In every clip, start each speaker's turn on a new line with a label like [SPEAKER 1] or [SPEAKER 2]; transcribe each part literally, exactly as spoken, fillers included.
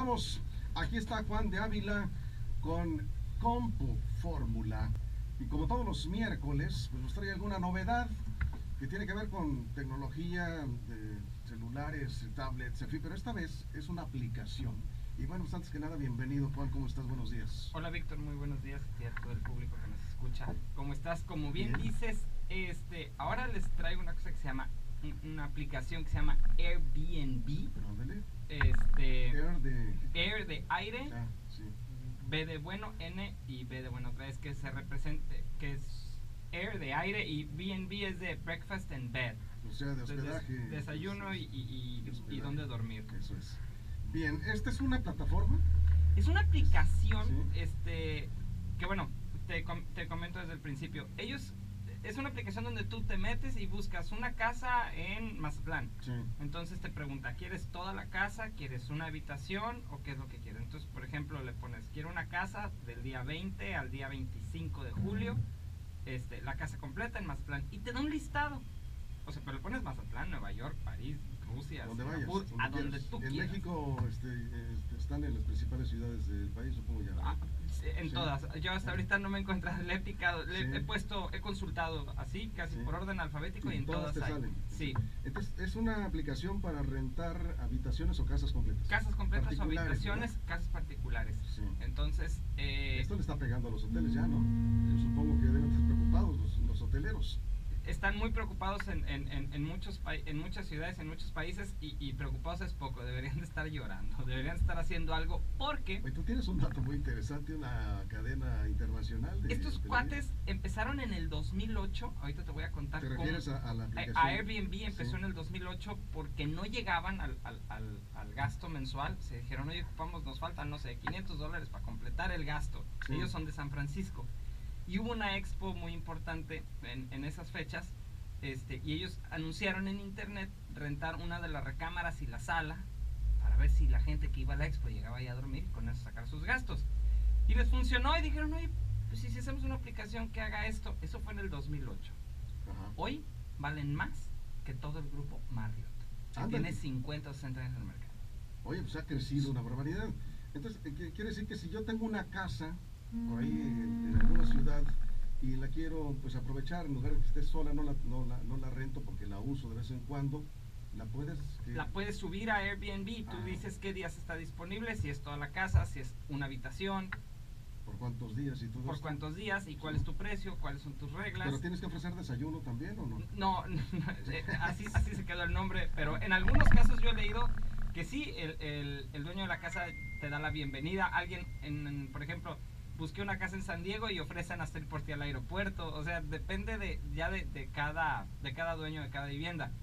[SPEAKER 1] vamos. Aquí está Juan de Ávila con Compu Fórmula. Y como todos los miércoles, pues nos trae alguna novedad que tiene que ver con tecnología de celulares, tablets, en fin, pero esta vez es una aplicación. Y bueno, pues antes que nada, bienvenido, Juan, ¿cómo estás? Buenos días.
[SPEAKER 2] Hola, Víctor, muy buenos días y a todo el público que nos escucha. ¿Cómo estás? Como bien, bien dices, este, ahora les traigo una cosa que se llama, una aplicación que se llama Airbnb.
[SPEAKER 1] Ándale.
[SPEAKER 2] Este,
[SPEAKER 1] Air de...
[SPEAKER 2] Air de aire,
[SPEAKER 1] Ah, sí.
[SPEAKER 2] B de bueno, N y B de bueno otra vez, que se represente, que es Air de aire, y B and B es de breakfast and bed.
[SPEAKER 1] O sea, de hospedaje.
[SPEAKER 2] Entonces, desayuno y, y, y, y dónde dormir.
[SPEAKER 1] Eso es. Bien, ¿esta es una plataforma?
[SPEAKER 2] Es una aplicación,
[SPEAKER 1] sí.
[SPEAKER 2] este, que bueno, te, com te comento desde el principio. Ellos, es una aplicación donde tú te metes y buscas una casa en Mazatlán.
[SPEAKER 1] Sí.
[SPEAKER 2] Entonces te pregunta, ¿quieres toda la casa? ¿Quieres una habitación? ¿O qué es lo que quieres? Entonces, por ejemplo, le pones, quiero una casa del día veinte al día veinticinco de julio, este, la casa completa en Mazatlán. Y te da un listado. O sea, pero le pones Mazatlán, Nueva York, París, Rusia,
[SPEAKER 1] donde vayas,
[SPEAKER 2] Singapur,
[SPEAKER 1] donde
[SPEAKER 2] a donde
[SPEAKER 1] quieras.
[SPEAKER 2] tú
[SPEAKER 1] en
[SPEAKER 2] quieras.
[SPEAKER 1] México este, este, están en las principales ciudades del país, supongo ya.
[SPEAKER 2] Ah, sí, en
[SPEAKER 1] sí.
[SPEAKER 2] todas. Yo hasta ahorita no me he encontrado, le he picado, le
[SPEAKER 1] sí.
[SPEAKER 2] he puesto, he consultado así, casi
[SPEAKER 1] sí.
[SPEAKER 2] por orden alfabético,
[SPEAKER 1] sí,
[SPEAKER 2] y en
[SPEAKER 1] todas,
[SPEAKER 2] todas,
[SPEAKER 1] te
[SPEAKER 2] hay.
[SPEAKER 1] salen.
[SPEAKER 2] Sí.
[SPEAKER 1] Entonces, es una aplicación para rentar habitaciones o casas completas.
[SPEAKER 2] Casas completas o habitaciones, ¿verdad? Casas particulares.
[SPEAKER 1] Sí.
[SPEAKER 2] Entonces, eh,
[SPEAKER 1] esto le está pegando a los hoteles ya, ¿no? Yo supongo que deben estar preocupados los, los hoteleros.
[SPEAKER 2] Están muy preocupados en, en, en, en, muchos en muchas ciudades, en muchos países, y, y preocupados es poco. Deberían de estar llorando, deberían estar haciendo algo, porque...
[SPEAKER 1] Oye, tú tienes un dato muy interesante, una cadena internacional de...
[SPEAKER 2] Estos cuates empezaron en el dos mil ocho, ahorita te voy a contar.
[SPEAKER 1] ¿Te refieres cómo, a, a la aplicación?
[SPEAKER 2] A Airbnb empezó sí. en el dos mil ocho porque no llegaban al, al, al, al gasto mensual. Se dijeron, oye, ocupamos, nos faltan, no sé, quinientos dólares para completar el gasto. Sí. Ellos son de San Francisco. Y hubo una expo muy importante en, en esas fechas, este, y ellos anunciaron en internet rentar una de las recámaras y la sala para ver si la gente que iba a la expo llegaba ahí a dormir y con eso sacar sus gastos. Y les funcionó y dijeron, oye, pues si hacemos una aplicación que haga esto. Eso fue en el dos mil ocho.
[SPEAKER 1] Ajá.
[SPEAKER 2] Hoy valen más que todo el grupo Marriott, que tiene cincuenta o sesenta años en el mercado.
[SPEAKER 1] Oye, pues ha crecido una barbaridad. Entonces, quiere decir que si yo tengo una casa por ahí en, en alguna ciudad y la quiero pues aprovechar, en lugar de que esté sola, no la, no la, no la rento porque la uso de vez en cuando, la puedes... ¿qué?
[SPEAKER 2] La puedes subir a Airbnb, tú ah. dices qué días está disponible, si es toda la casa, si es una habitación,
[SPEAKER 1] por cuántos días y todo
[SPEAKER 2] por
[SPEAKER 1] esto.
[SPEAKER 2] cuántos días y cuál sí. es tu precio, cuáles son tus reglas.
[SPEAKER 1] ¿Pero tienes que ofrecer desayuno también o no?
[SPEAKER 2] No, no así, así se quedó el nombre, pero en algunos casos yo he leído que sí, el, el, el dueño de la casa te da la bienvenida. Alguien, en, en, por ejemplo, busqué una casa en San Diego y ofrecen hasta ir por ti al aeropuerto. O sea, depende de ya de, de, cada, de cada dueño de cada vivienda.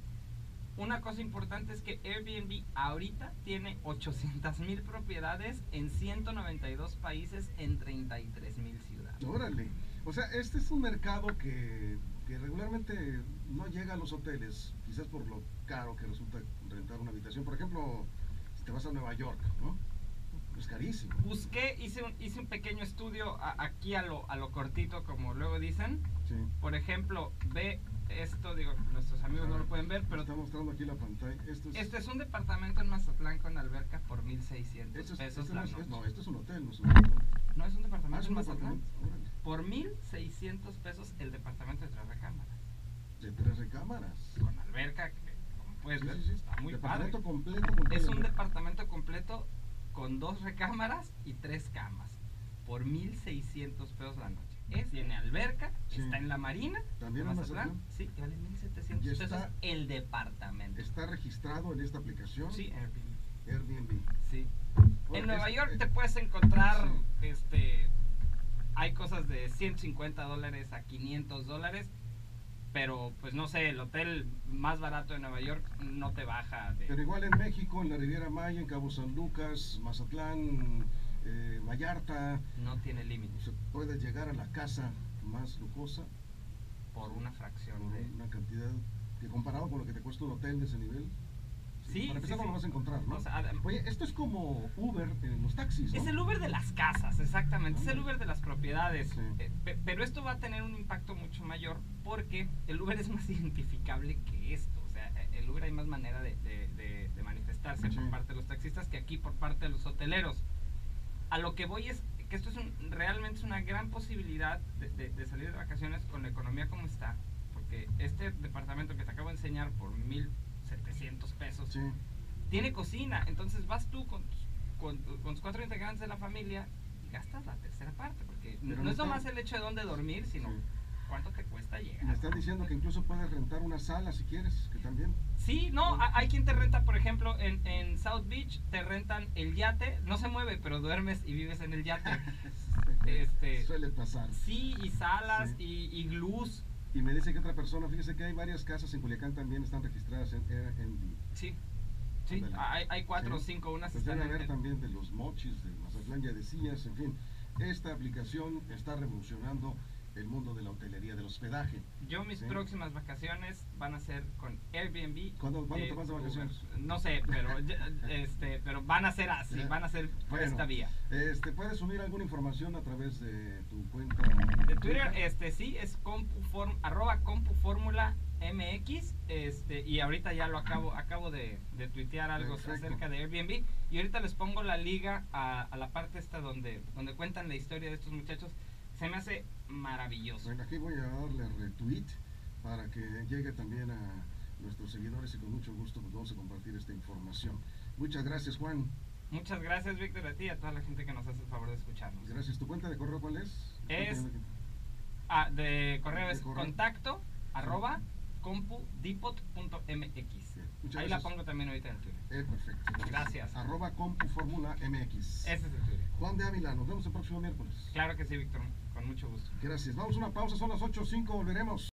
[SPEAKER 2] Una cosa importante es que Airbnb ahorita tiene ochocientas mil propiedades en ciento noventa y dos países en treinta y tres mil ciudades.
[SPEAKER 1] Órale. O sea, este es un mercado que, que regularmente no llega a los hoteles, quizás por lo caro que resulta rentar una habitación. Por ejemplo, si te vas a Nueva York, ¿no? Es carísimo.
[SPEAKER 2] Busqué, hice un, hice un pequeño estudio a, aquí a lo, a lo cortito, como luego dicen.
[SPEAKER 1] Sí.
[SPEAKER 2] Por ejemplo, ve esto, digo, nuestros amigos no lo pueden ver, pero...
[SPEAKER 1] Está mostrando aquí la pantalla. Esto es,
[SPEAKER 2] este es un departamento en Mazatlán con alberca por mil seiscientos
[SPEAKER 1] esto es,
[SPEAKER 2] pesos
[SPEAKER 1] esto
[SPEAKER 2] la
[SPEAKER 1] no, es,
[SPEAKER 2] noche.
[SPEAKER 1] no, esto es un hotel, no es un hotel.
[SPEAKER 2] No, es un departamento
[SPEAKER 1] ah, es un
[SPEAKER 2] en Mazatlán.
[SPEAKER 1] Departamento.
[SPEAKER 2] Por mil seiscientos pesos el departamento de tres recámaras.
[SPEAKER 1] De tres recámaras.
[SPEAKER 2] Con alberca, que como puedes
[SPEAKER 1] sí,
[SPEAKER 2] ver,
[SPEAKER 1] sí, sí.
[SPEAKER 2] está muy
[SPEAKER 1] departamento
[SPEAKER 2] padre.
[SPEAKER 1] Completo, completo,
[SPEAKER 2] es un
[SPEAKER 1] completo.
[SPEAKER 2] departamento completo con dos recámaras y tres camas por mil seiscientos pesos la noche. Es, tiene alberca,
[SPEAKER 1] sí.
[SPEAKER 2] está en la marina.
[SPEAKER 1] ¿También en Mazatlán?
[SPEAKER 2] Sí, vale mil setecientos pesos el departamento.
[SPEAKER 1] ¿Está registrado en esta aplicación?
[SPEAKER 2] Sí, Airbnb.
[SPEAKER 1] Airbnb.
[SPEAKER 2] Sí.
[SPEAKER 1] Bueno,
[SPEAKER 2] en Nueva
[SPEAKER 1] es,
[SPEAKER 2] York
[SPEAKER 1] eh,
[SPEAKER 2] te puedes encontrar,
[SPEAKER 1] sí.
[SPEAKER 2] este, hay cosas de ciento cincuenta dólares a quinientos dólares. Pero, pues no sé, el hotel más barato de Nueva York no te baja de...
[SPEAKER 1] Pero igual en México, en la Riviera Maya, en Cabo San Lucas, Mazatlán, eh, Vallarta...
[SPEAKER 2] No tiene límite.
[SPEAKER 1] O sea, puedes llegar a la casa más lujosa...
[SPEAKER 2] Por una fracción
[SPEAKER 1] por
[SPEAKER 2] de...
[SPEAKER 1] una cantidad que comparado con lo que te cuesta un hotel de ese nivel...
[SPEAKER 2] Sí,
[SPEAKER 1] para empezar
[SPEAKER 2] sí,
[SPEAKER 1] no lo
[SPEAKER 2] sí.
[SPEAKER 1] vas a encontrar, ¿no?
[SPEAKER 2] O sea,
[SPEAKER 1] oye, esto es como Uber en los taxis, ¿no?
[SPEAKER 2] Es el Uber de las casas, exactamente.
[SPEAKER 1] Ah,
[SPEAKER 2] es el Uber de las propiedades.
[SPEAKER 1] sí.
[SPEAKER 2] Eh, pe pero esto va a tener un impacto mucho mayor porque el Uber es más identificable que esto. O sea, el Uber hay más manera de, de, de, de manifestar manifestarse
[SPEAKER 1] Sí.
[SPEAKER 2] por parte de los taxistas que aquí por parte de los hoteleros. A lo que voy es que esto es un, realmente es una gran posibilidad de, de, de salir de vacaciones con la economía como está, porque este departamento que te acabo de enseñar por mil setecientos pesos
[SPEAKER 1] Sí.
[SPEAKER 2] tiene cocina, entonces vas tú con, tus- con, con tus cuatro integrantes de la familia y gastas la tercera parte, porque
[SPEAKER 1] Pero
[SPEAKER 2] no
[SPEAKER 1] no
[SPEAKER 2] es
[SPEAKER 1] está-
[SPEAKER 2] nomás el hecho de dónde dormir, sino
[SPEAKER 1] Sí.
[SPEAKER 2] cuánto te cuesta llegar.
[SPEAKER 1] Me están diciendo que incluso puedes rentar una sala si quieres, que también.
[SPEAKER 2] Sí, no,
[SPEAKER 1] Sí.
[SPEAKER 2] ha- hay quien te renta, por ejemplo, en, en South Beach, te rentan el yate, no se mueve, pero duermes y vives en el yate. Este,
[SPEAKER 1] Suele pasar.
[SPEAKER 2] sí, y salas,
[SPEAKER 1] Sí.
[SPEAKER 2] y iglús.
[SPEAKER 1] Y me dice que otra persona, fíjese que hay varias casas en Culiacán también están registradas en Airbnb.
[SPEAKER 2] Sí, sí,
[SPEAKER 1] Ándale.
[SPEAKER 2] hay, hay cuatro o
[SPEAKER 1] Sí.
[SPEAKER 2] cinco, unas
[SPEAKER 1] Pues
[SPEAKER 2] están
[SPEAKER 1] debe
[SPEAKER 2] en
[SPEAKER 1] haber
[SPEAKER 2] el-
[SPEAKER 1] también de los mochis, de Mazatlán, ya decías, en fin. Esta aplicación está revolucionando el mundo de la hotelería, del hospedaje.
[SPEAKER 2] Yo mis
[SPEAKER 1] Sí.
[SPEAKER 2] próximas vacaciones van a ser con Airbnb.
[SPEAKER 1] ¿Cuándo- cuándo
[SPEAKER 2] eh,
[SPEAKER 1] te vas de
[SPEAKER 2] Uber.
[SPEAKER 1] vacaciones?
[SPEAKER 2] No sé, pero ya- este, pero van a ser así,
[SPEAKER 1] Ya.
[SPEAKER 2] van a ser por
[SPEAKER 1] Bueno,
[SPEAKER 2] esta vía.
[SPEAKER 1] Este, ¿puedes subir alguna información a través de tu cuenta
[SPEAKER 2] De Twitter, este sí, es compuform, arroba compuformula mx, este, y ahorita ya lo acabo, acabo de, de tuitear algo
[SPEAKER 1] Perfecto.
[SPEAKER 2] acerca de Airbnb, y ahorita les pongo la liga a, a la parte esta donde, donde cuentan la historia de estos muchachos. Se me hace maravilloso.
[SPEAKER 1] Bueno, aquí voy a darle retweet para que llegue también a nuestros seguidores y con mucho gusto pues, vamos a compartir esta información. Muchas gracias, Juan.
[SPEAKER 2] Muchas gracias, Víctor, a ti y a toda la gente que nos hace el favor de escucharnos.
[SPEAKER 1] Gracias. ¿Tu cuenta de correo cuál es?
[SPEAKER 2] Es- Ah, de correo
[SPEAKER 1] De
[SPEAKER 2] es
[SPEAKER 1] correo.
[SPEAKER 2] contacto arroba compudipot punto mx.
[SPEAKER 1] Bien, muchas
[SPEAKER 2] Ahí la
[SPEAKER 1] gracias.
[SPEAKER 2] pongo también ahorita en el Twitter.
[SPEAKER 1] Eh, perfecto.
[SPEAKER 2] Gracias.
[SPEAKER 1] Arroba Compuformula M X.
[SPEAKER 2] Ese es el Twitter.
[SPEAKER 1] Juan de Ávila, nos vemos el próximo miércoles.
[SPEAKER 2] Claro que sí, Víctor, con mucho gusto.
[SPEAKER 1] Gracias. Vamos a una pausa, son las ocho cinco, volveremos.